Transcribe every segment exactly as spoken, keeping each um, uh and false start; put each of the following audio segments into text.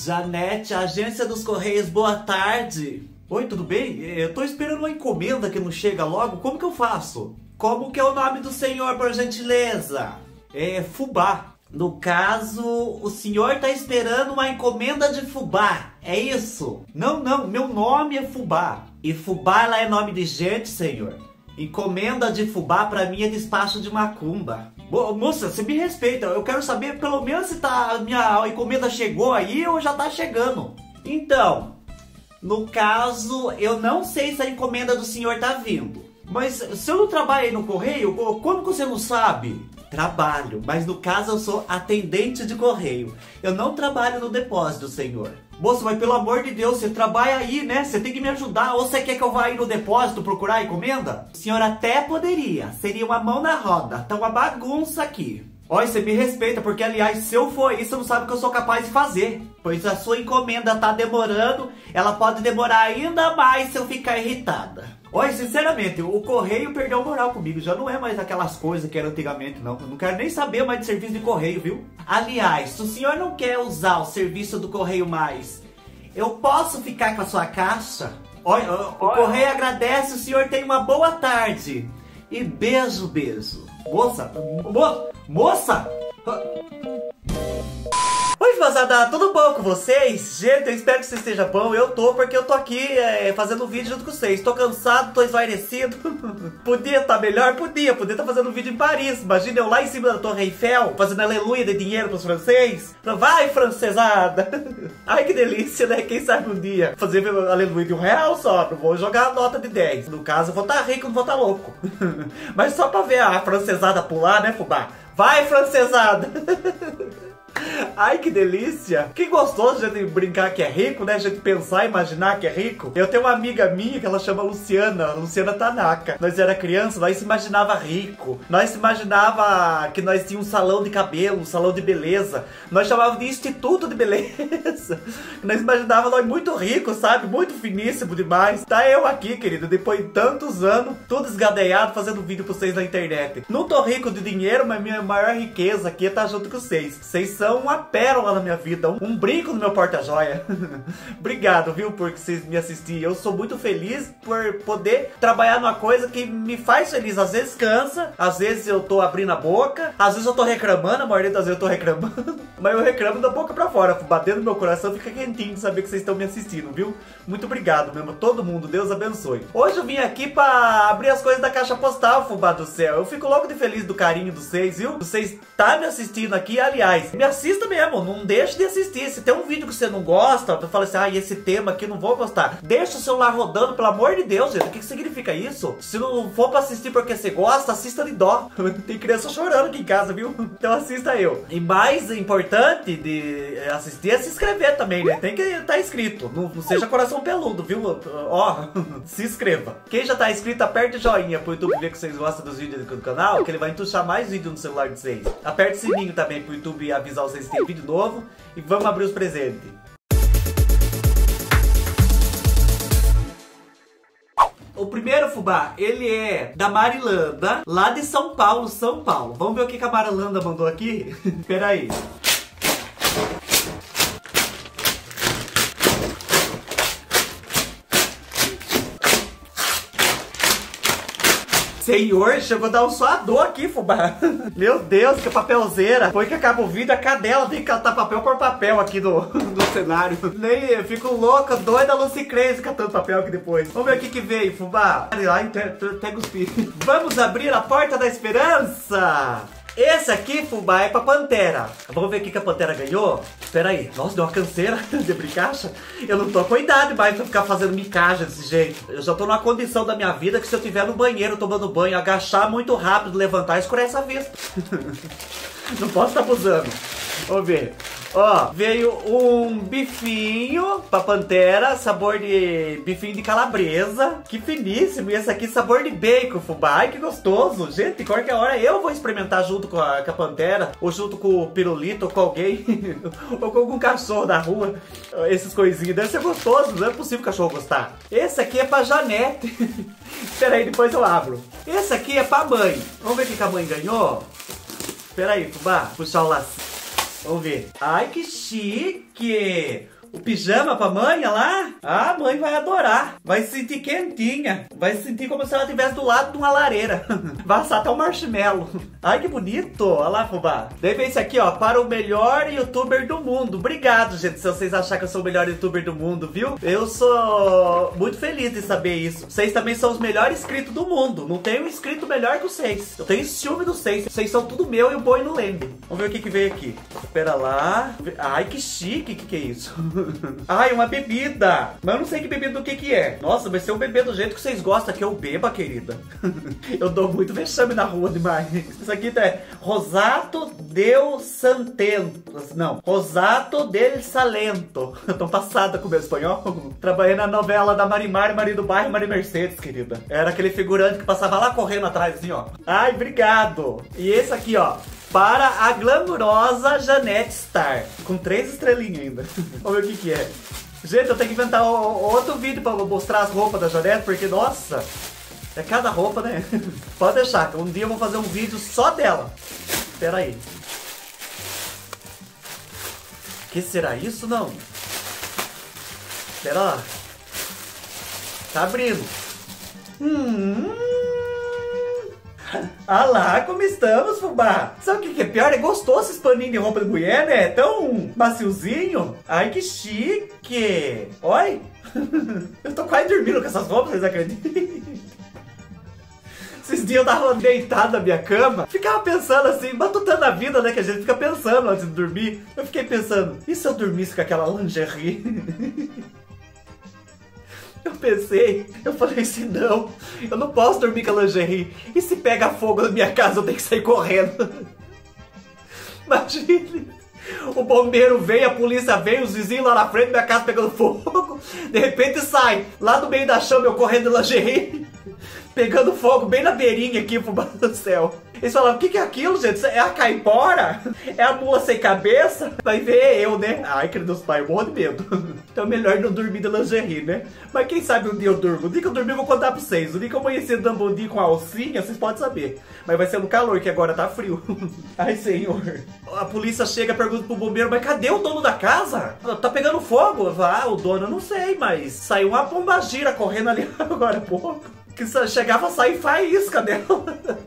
Janete, agência dos Correios, boa tarde. Oi, tudo bem? Eu tô esperando uma encomenda que não chega logo, como que eu faço? Como que é o nome do senhor, por gentileza? É fubá. No caso, o senhor tá esperando uma encomenda de fubá, é isso? Não, não, meu nome é fubá. E fubá lá é nome de gente, senhor. Encomenda de fubá pra mim é despacho de macumba. Bo moça, você me respeita, eu quero saber pelo menos se tá, a minha encomenda chegou aí ou já tá chegando. Então, no caso, eu não sei se a encomenda do senhor tá vindo. Mas se eu não trabalho aí no correio, como que você não sabe? Trabalho, mas no caso eu sou atendente de correio. Eu não trabalho no depósito, senhor. Moço, mas pelo amor de Deus, você trabalha aí, né? Você tem que me ajudar. Ou você quer que eu vá aí no depósito procurar a encomenda? O senhor até poderia. Seria uma mão na roda. Tá uma bagunça aqui. Olha, você me respeita, porque aliás, se eu for isso, você não sabe o que eu sou capaz de fazer. Pois a sua encomenda tá demorando, ela pode demorar ainda mais se eu ficar irritada. Olha, sinceramente, o correio perdeu a moral comigo. Já não é mais aquelas coisas que era antigamente, não. Eu não quero nem saber mais de serviço de correio, viu? Aliás, se o senhor não quer usar o serviço do correio mais, eu posso ficar com a sua caixa? Olha, o Olha. correio agradece, o senhor tem uma boa tarde. E beijo, beijo. Moça, mo moça! Oi, vazada, tudo bom com vocês? Gente, eu espero que você esteja bom. Eu tô, porque eu tô aqui é, fazendo vídeo junto com vocês. Tô cansado, tô esvairecido. Podia estar tá melhor? Podia. Podia estar tá fazendo vídeo em Paris. Imagina eu lá em cima da Torre Eiffel, fazendo aleluia de dinheiro pros franceses. Vai, francesada! Ai, que delícia, né? Quem sabe um dia fazer aleluia de um real só. Não vou jogar a nota de dez. No caso, eu vou estar tá rico, não vou estar tá louco. Mas só pra ver a francesada pular, né, fubá? Vai, francesada! Ai, que delícia! Que gostoso de brincar que é rico, né? A gente pensar e imaginar que é rico. Eu tenho uma amiga minha que ela chama Luciana, Luciana Tanaka. Nós era criança, nós se imaginava rico. Nós se imaginava que nós tínhamos um salão de cabelo, um salão de beleza. Nós chamávamos de instituto de beleza. Nós imaginava nós muito ricos, sabe? Muito finíssimo demais. Tá eu aqui, querido, depois de tantos anos, tudo esgadeado, fazendo vídeo pra vocês na internet. Não tô rico de dinheiro, mas minha maior riqueza aqui é estar junto com vocês. Vocês são uma pérola na minha vida, um, um brinco no meu porta-joia. Obrigado, viu, por vocês me assistirem. Eu sou muito feliz por poder trabalhar numa coisa que me faz feliz. Às vezes cansa, às vezes eu tô abrindo a boca, às vezes eu tô reclamando, a maioria das vezes eu tô reclamando, mas eu reclamo da boca pra fora. Batendo no meu coração, fica quentinho de saber que vocês estão me assistindo, viu? Muito obrigado mesmo, todo mundo, Deus abençoe. Hoje eu vim aqui pra abrir as coisas da caixa postal, fubá do céu. Eu fico louco de feliz do carinho de vocês, viu? Vocês tá me assistindo aqui, aliás, me assista mesmo, não deixe de assistir. Se tem um vídeo que você não gosta, tu fala assim, ah, esse tema aqui não vou gostar, deixa o celular rodando, pelo amor de Deus, gente. O que que significa isso? Se não for pra assistir porque você gosta, assista de dó. Tem criança chorando aqui em casa, viu? Então assista eu. E mais importante de assistir é se inscrever também, né? Tem que estar inscrito. Não, não seja coração peludo, viu? Ó, se inscreva. Quem já tá inscrito, aperte o joinha pro YouTube ver que vocês gostam dos vídeos do canal, que ele vai entuchar mais vídeo no celular de vocês. Aperte o sininho também pro YouTube avisar vocês que tem vídeo novo. E vamos abrir os presentes. O primeiro fubá, ele é da Marilanda, lá de São Paulo, São Paulo. Vamos ver o que que a Marilanda mandou aqui? Espera aí. Senhor, chegou a dar um suador aqui, fubá. Meu Deus, que papelzeira. Depois que acaba o vídeo, a cadela tem que catar papel por papel aqui do, do cenário. Nem eu fico louca, doida, Lucy Crazy catando papel aqui depois. Vamos ver o que que veio, fubá. Ai, até cuspi. Vamos abrir a porta da esperança. Esse aqui, fubá, é pra Pantera. Vamos ver o que que a Pantera ganhou? Espera aí. Nossa, deu uma canseira de abrir caixa. Eu não tô com idade mais pra ficar fazendo micagem desse jeito. Eu já tô numa condição da minha vida que se eu estiver no banheiro tomando banho, agachar muito rápido, levantar, escurece a vista. Não posso estar abusando. Vamos ver. Ó, veio um bifinho pra Pantera, sabor de bifinho de calabresa. Que finíssimo. E esse aqui, sabor de bacon, fubá. Ai, que gostoso. Gente, qualquer hora eu vou experimentar junto com a, com a Pantera, ou junto com o pirulito, ou com alguém, ou com algum cachorro da rua. Esses coisinhos. Deve ser gostoso. Não é possível o cachorro gostar. Esse aqui é pra Janete. Espera aí, depois eu abro. Esse aqui é pra mãe. Vamos ver o que a mãe ganhou? Espera aí, fubá. Puxar o laço. Vamos ver. Ai, que chique! O pijama pra mãe, olha lá. Ah, a mãe vai adorar. Vai se sentir quentinha. Vai se sentir como se ela estivesse do lado de uma lareira. Vai assar até um marshmallow. Ai, que bonito. Olha lá, fubá. Daí vem esse aqui, ó. Para o melhor youtuber do mundo. Obrigado, gente, se vocês acharem que eu sou o melhor youtuber do mundo, viu? Eu sou muito feliz de saber isso. Vocês também são os melhores inscritos do mundo. Não tem um inscrito melhor que vocês. Eu tenho ciúme dos seis. Vocês são tudo meu e o boi no lembre. Vamos ver o que que veio aqui. Espera lá. Ai, que chique. O que que é isso? Ai, uma bebida. Mas eu não sei que bebida do que que é. Nossa, vai ser um bebê do jeito que vocês gostam que eu beba, querida. Eu dou muito vexame na rua demais. Isso aqui é Rosato del Santento. Não, Rosato del Salento. Eu tô passada com o meu espanhol. Trabalhei na novela da Marimar, Maria do Bairro, Maria Mercedes, querida. Era aquele figurante que passava lá correndo atrás, assim, ó. Ai, obrigado. E esse aqui, ó. Para a glamurosa Janete Star. Com três estrelinhas ainda. Vamos ver o que que é. Gente, eu tenho que inventar outro vídeo pra mostrar as roupas da Janete, porque, nossa, é cada roupa, né? Pode deixar, um dia eu vou fazer um vídeo só dela. Espera aí. Que será isso, não? Espera lá. Tá abrindo. Hum... Ah lá, como estamos, fubá? Sabe o que que é pior? É gostoso esse paninho de roupa de mulher, né? É tão maciozinho. Ai, que chique. Oi. Eu tô quase dormindo com essas roupas, vocês acreditam? Esses dias eu tava deitado na minha cama, ficava pensando assim, batutando a vida, né? Que a gente fica pensando antes de dormir. Eu fiquei pensando, e se eu dormisse com aquela lingerie? Eu pensei, eu falei assim, não, eu não posso dormir com a lingerie. E se pega fogo na minha casa, eu tenho que sair correndo. Imagine, o bombeiro veio, a polícia veio, os vizinhos lá na frente da minha casa pegando fogo. De repente sai, lá do meio da chama, eu correndo de lingerie, pegando fogo bem na beirinha aqui, pro do céu. Eles falavam, o que que é aquilo, gente? É a caipora? É a mula sem cabeça? Vai ver eu, né? Ai, queridos pais, eu morro de medo. Então é melhor não dormir de lingerie, né? Mas quem sabe um dia eu durmo. O dia que eu dormir eu vou contar pra vocês. O dia que eu amanhecer dando bom dia com a alcinha, vocês podem saber. Mas vai ser no calor, que agora tá frio. Ai, senhor. A polícia chega e pergunta pro bombeiro, mas cadê o dono da casa? Tá pegando fogo? Ah, o dono eu não sei, mas saiu uma pombagira correndo ali agora há pouco. Que chegava a sair faísca dela.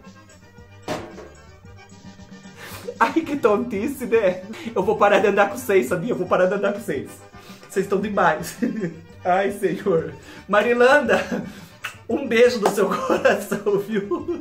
Ai, que tontice, né? Eu vou parar de andar com vocês, sabia? Eu vou parar de andar com vocês. Vocês estão demais. Ai, senhor. Marilanda, um beijo no seu coração, viu?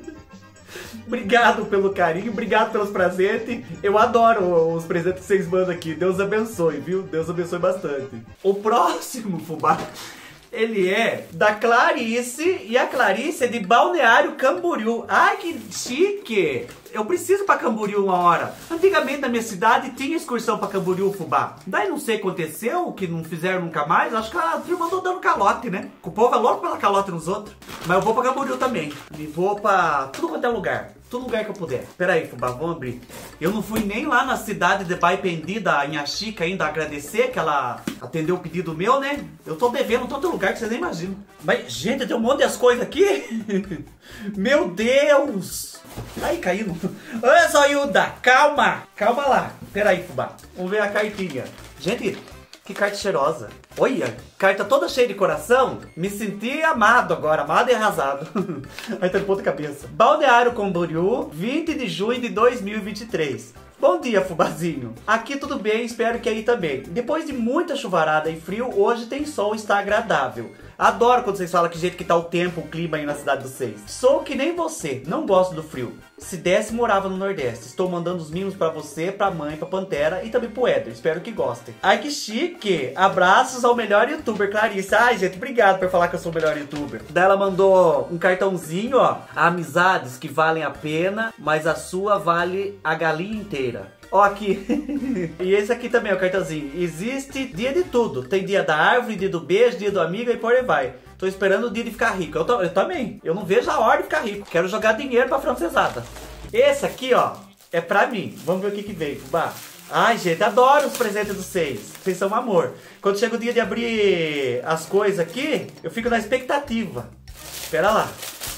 Obrigado pelo carinho, obrigado pelos presentes. Eu adoro os presentes que vocês mandam aqui. Deus abençoe, viu? Deus abençoe bastante. O próximo, fubá, ele é da Clarice, e a Clarice é de Balneário Camboriú. Ai, que chique! Eu preciso ir pra Camboriú uma hora. Antigamente na minha cidade tinha excursão pra Camboriú, fubá. Daí não sei o que aconteceu, que não fizeram nunca mais. Acho que a turma andou dando calote, né? O povo é louco pela calote nos outros. Mas eu vou pra Camboriú também. E vou pra tudo quanto é lugar. Todo lugar que eu puder. Pera aí, fubá, vamos abrir. Eu não fui nem lá na cidade de Baipendi, da Inhaxica, ainda agradecer que ela atendeu o pedido meu, né? Eu tô devendo todo lugar que vocês nem imaginam. Mas, gente, tem um monte de coisas aqui. Meu Deus! Aí, caiu. Ô, Zoiuda, calma. Calma lá. Pera aí, fubá. Vamos ver a cartinha. Gente, que carta cheirosa. Olha, carta toda cheia de coração. Me senti amado agora, amado e arrasado. Aí tá de ponta cabeça. Balneário Camboriú, vinte de junho de dois mil e vinte e três. Bom dia, fubazinho. Aqui tudo bem, espero que aí também. Depois de muita chuvarada e frio, hoje tem sol e está agradável. Adoro quando vocês falam que jeito que tá o tempo, o clima aí na cidade de vocês. Sou que nem você, não gosto do frio. Se desse, morava no Nordeste. Estou mandando os mimos pra você, pra mãe, pra Pantera e também pro Éder. Espero que gostem. Ai, que chique! Abraços ao melhor youtuber, Clarice. Ai, gente, obrigado por falar que eu sou o melhor youtuber. Daí ela mandou um cartãozinho, ó. Amizades que valem a pena, mas a sua vale a galinha inteira. Ó, aqui. E esse aqui também é o cartãozinho. Existe dia de tudo. Tem dia da árvore, dia do beijo, dia do amigo e por aí vai. Tô esperando o dia de ficar rico. Eu, eu também. Eu não vejo a hora de ficar rico. Quero jogar dinheiro pra francesada. Esse aqui, ó, é pra mim. Vamos ver o que que veio, fubá. Ai, gente, adoro os presentes dos seis. Vocês são um amor. Quando chega o dia de abrir as coisas aqui, eu fico na expectativa. Espera lá.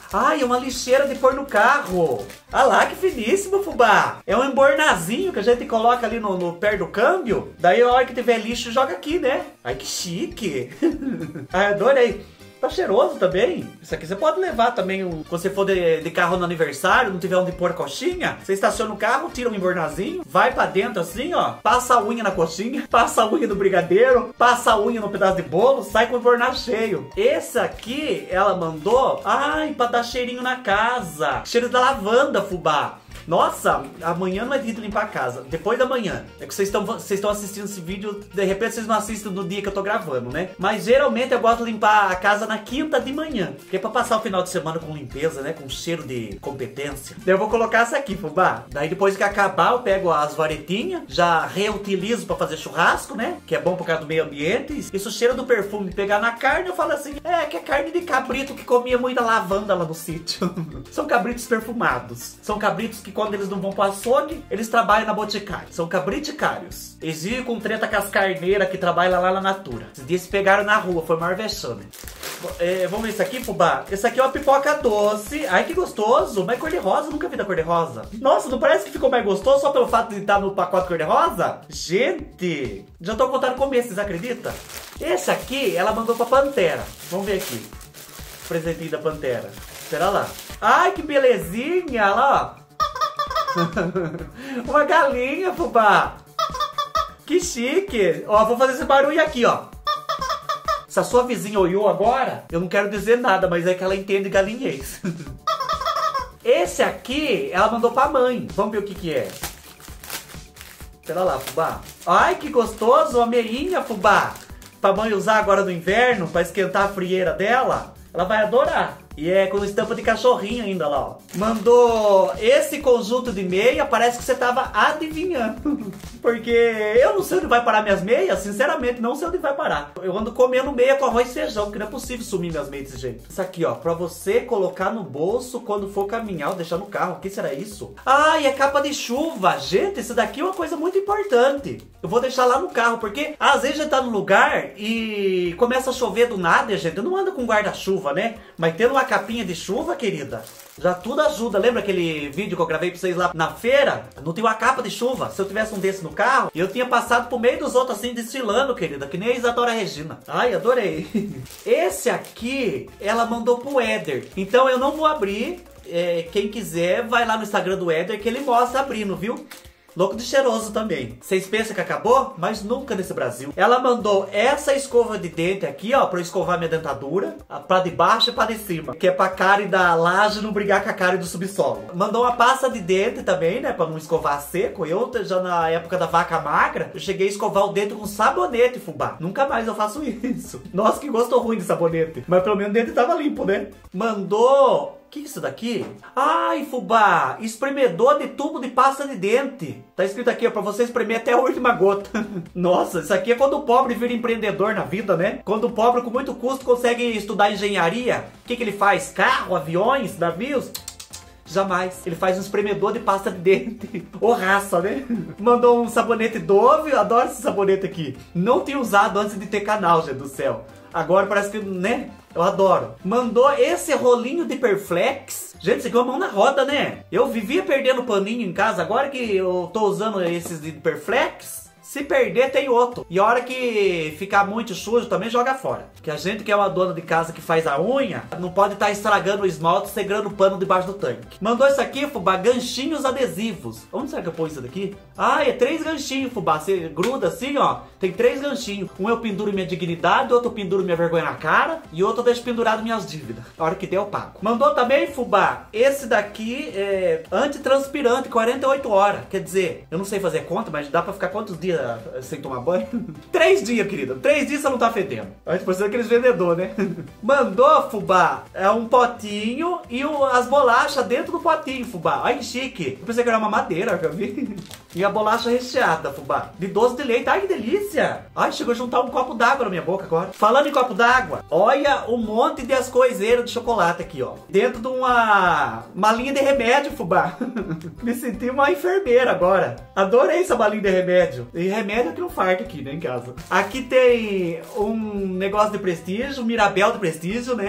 Ai, é uma lixeira de pôr no carro. Ah lá, que finíssimo, fubá. É um embornazinho que a gente coloca ali no, no pé do câmbio. Daí a hora que tiver lixo, joga aqui, né? Ai, que chique. Ai, adorei. Tá cheiroso também. Isso aqui você pode levar também. Quando você for de, de carro no aniversário, não tiver onde pôr a coxinha, você estaciona o carro, tira um embornazinho, vai pra dentro assim, ó. Passa a unha na coxinha, passa a unha no brigadeiro, passa a unha no pedaço de bolo, sai com o embornado cheio. Esse aqui, ela mandou, ai, pra dar cheirinho na casa. Cheiro da lavanda, fubá. Nossa, amanhã não é dia de limpar a casa. Depois da manhã. É que vocês estão vocês estão assistindo esse vídeo, de repente vocês não assistem no dia que eu tô gravando, né? Mas geralmente eu gosto de limpar a casa na quinta de manhã. Que é pra passar o final de semana com limpeza, né? Com cheiro de competência. Daí eu vou colocar essa aqui, fubá. Daí depois que acabar eu pego as varetinhas, já reutilizo pra fazer churrasco, né? Que é bom por causa do meio ambiente. E se o cheiro do perfume pegar na carne, eu falo assim, é que é carne de cabrito que comia muita lavanda lá no sítio. São cabritos perfumados. São cabritos que quando eles não vão pro açougue, eles trabalham na Boticário. São cabriticários. Eles vivem com treta com as carneiras que trabalham lá na Natura. Esses dias se pegaram na rua, foi maior vexame. É, vamos ver isso aqui, fubá? Esse aqui é uma pipoca doce. Ai, que gostoso. Mas cor-de-rosa, nunca vi da cor-de-rosa. Nossa, não parece que ficou mais gostoso só pelo fato de estar no pacote cor-de-rosa? Gente, já tô com vontade de comer, vocês acreditam? Esse aqui, ela mandou pra Pantera. Vamos ver aqui. Presentinho da Pantera. Espera lá. Ai, que belezinha, olha lá, ó. Uma galinha, fubá. Que chique. Ó, vou fazer esse barulho aqui, ó. Se a sua vizinha olhou agora, eu não quero dizer nada, mas é que ela entende galinhês. Esse aqui, ela mandou pra mãe. Vamos ver o que que é. Espera lá, fubá. Ai, que gostoso, uma meinha, fubá. Pra mãe usar agora no inverno, pra esquentar a frieira dela. Ela vai adorar. E é com estampa de cachorrinho ainda lá, ó. Mandou esse conjunto de meia, parece que você tava adivinhando. Porque eu não sei onde vai parar minhas meias, sinceramente, não sei onde vai parar. Eu ando comendo meia com arroz e feijão, porque não é possível sumir minhas meias desse jeito. Isso aqui, ó, pra você colocar no bolso quando for caminhar ou deixar no carro. O que será isso? Ah, e é capa de chuva. Gente, isso daqui é uma coisa muito importante. Eu vou deixar lá no carro, porque às vezes a gente tá no lugar e começa a chover do nada, gente. Eu não ando com guarda-chuva, né? Mas tendo uma capinha de chuva, querida, já tudo ajuda. Lembra aquele vídeo que eu gravei pra vocês lá na feira? Não tinha uma capa de chuva. Se eu tivesse um desse no carro, eu tinha passado por meio dos outros assim, desfilando, querida, que nem a Isadora Regina. Ai, adorei. Esse aqui, ela mandou pro Éder. Então eu não vou abrir. É, quem quiser, vai lá no Instagram do Éder, que ele mostra abrindo, viu? Louco de cheiroso também. Vocês pensam que acabou? Mas nunca nesse Brasil. Ela mandou essa escova de dente aqui, ó, pra eu escovar minha dentadura. Pra de baixo e pra de cima. Que é pra cárie da laje não brigar com a cárie do subsolo. Mandou uma pasta de dente também, né, pra não escovar seco. Eu, já na época da vaca magra, eu cheguei a escovar o dente com sabonete, fubá. Nunca mais eu faço isso. Nossa, que gosto ruim de sabonete. Mas pelo menos o dente tava limpo, né? Mandou... O que é isso daqui? Ai, fubá, espremedor de tubo de pasta de dente. Tá escrito aqui, ó, pra você espremer até a última gota. Nossa, isso aqui é quando o pobre vira empreendedor na vida, né? Quando o pobre com muito custo consegue estudar engenharia. O que que ele faz? Carro, aviões, navios? Jamais. Ele faz um espremedor de pasta de dente. Ô raça, né? Mandou um sabonete Dove. Eu adoro esse sabonete aqui. Não tinha usado antes de ter canal, gente do céu. Agora parece que, né? Eu adoro. Mandou esse rolinho de Perflex. Gente, isso aqui é uma mão na roda, né? Eu vivia perdendo paninho em casa. Agora que eu tô usando esses de Perflex, se perder tem outro. E a hora que ficar muito sujo também joga fora. Que a gente que é uma dona de casa que faz a unha, não pode estar tá estragando o esmalte, segurando o pano debaixo do tanque. Mandou isso aqui, fubá, ganchinhos adesivos. Onde será que eu ponho isso daqui? Ah, é três ganchinhos, fubá. Você gruda assim, ó. Tem três ganchinhos. Um eu penduro minha dignidade, outro eu penduro minha vergonha na cara e outro eu deixo pendurado minhas dívidas. A hora que der eu pago. Mandou também, fubá, esse daqui é antitranspirante, quarenta e oito horas. Quer dizer, eu não sei fazer conta, mas dá pra ficar quantos dias sem tomar banho? Três dias, querida. Três dias você não tá fedendo. A gente precisa daqueles vendedores, né? Mandou, fubá, é um potinho e o, as bolachas dentro do potinho, fubá. Ai, que chique. Eu pensei que era uma madeira, já vi. E a bolacha recheada, fubá, de doce de leite. Ai, que delícia. Ai, chegou a juntar um copo d'água na minha boca agora. Falando em copo d'água, olha o monte de as coiseiras de chocolate aqui, ó. Dentro de uma malinha de remédio, fubá. Me senti uma enfermeira agora. Adorei essa malinha de remédio. E remédio que não farta aqui, né, em casa. Aqui tem um negócio de prestígio, um Mirabel de prestígio, né?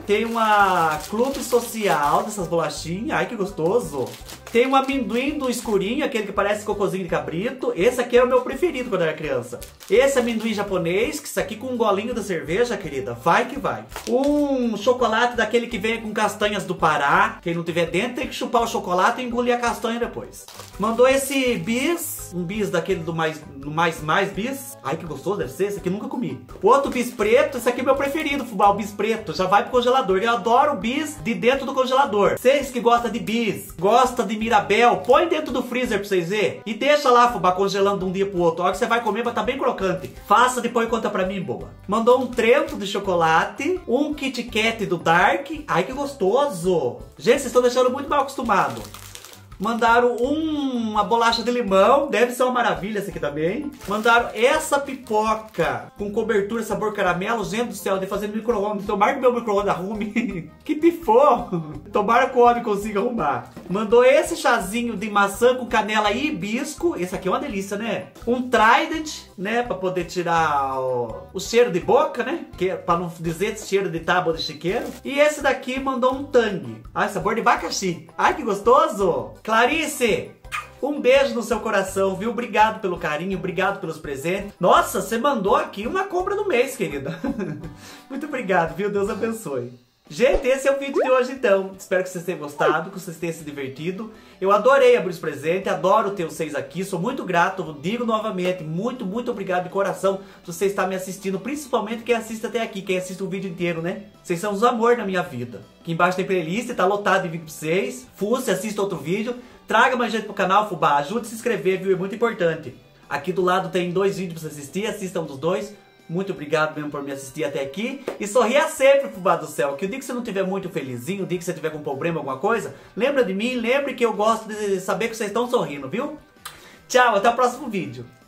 Tem uma clube social dessas bolachinhas. Ai, que gostoso. Tem um amendoim do escurinho, aquele que parece cocôzinho de cabrito. Esse aqui era o meu preferido quando eu era criança. Esse amendoim japonês, que isso aqui com um golinho da cerveja, querida. Vai que vai. Um chocolate daquele que vem com castanhas do Pará. Quem não tiver dentro tem que chupar o chocolate e engolir a castanha depois. Mandou esse bis, um bis daquele do mais, do mais, mais bis. Ai, que gostoso deve ser. Esse aqui eu nunca comi. O outro bis preto, esse aqui é meu preferido, fubá, o bis preto. Já vai pro congelador. Eu adoro o bis de dentro do congelador. Vocês que gostam de bis, gostam de Mirabel, põe dentro do freezer pra vocês verem. E deixa lá, fubá, congelando de um dia pro outro. A hora que você vai comer vai estar bem crocante. Faça, depois conta pra mim, boba. Mandou um Trento de chocolate, um Kit Kat do Dark. Ai, que gostoso. Gente, vocês estão deixando muito mal acostumado. Mandaram um, uma bolacha de limão, deve ser uma maravilha essa aqui também. Mandaram essa pipoca com cobertura sabor caramelo. Gente do céu, de fazer no micro-ondas. Tomara que meu micro-ondas arrume. Que pifou. Tomara que o homem consiga arrumar. Mandou esse chazinho de maçã com canela e hibisco. Esse aqui é uma delícia, né? Um Trident, né? Pra poder tirar o, o cheiro de boca, né? Que, pra não dizer cheiro de tábua de chiqueiro. E esse daqui mandou um Tang. Ai, sabor de abacaxi. Ai, que gostoso. Clarice, um beijo no seu coração, viu? Obrigado pelo carinho, obrigado pelos presentes. Nossa, você mandou aqui uma compra do mês, querida. Muito obrigado, viu? Deus abençoe. Gente, esse é o vídeo de hoje então. Espero que vocês tenham gostado, que vocês tenham se divertido. Eu adorei abrir os presentes, adoro ter vocês aqui, sou muito grato, digo novamente, muito, muito obrigado de coração por você estar me assistindo, principalmente quem assiste até aqui, quem assiste o vídeo inteiro, né? Vocês são os amor na minha vida. Aqui embaixo tem playlist, tá lotado de vídeo pra vocês. Fuça, assista outro vídeo, traga mais gente pro canal, fubá, ajude a se inscrever, viu? É muito importante. Aqui do lado tem dois vídeos pra você assistir, assista um dos dois. Muito obrigado mesmo por me assistir até aqui. E sorria sempre, fubá do céu. Que o dia que você não estiver muito felizinho, o dia que você tiver com problema, alguma coisa, lembra de mim, lembre que eu gosto de saber que vocês estão sorrindo, viu? Tchau, até o próximo vídeo.